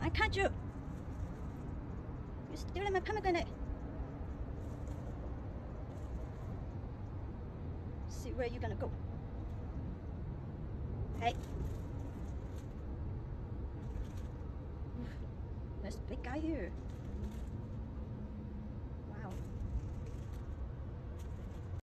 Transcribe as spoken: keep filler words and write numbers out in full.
I catch you! You're stealing my pomegranate! See where you're gonna go. Hey! There's a big guy here.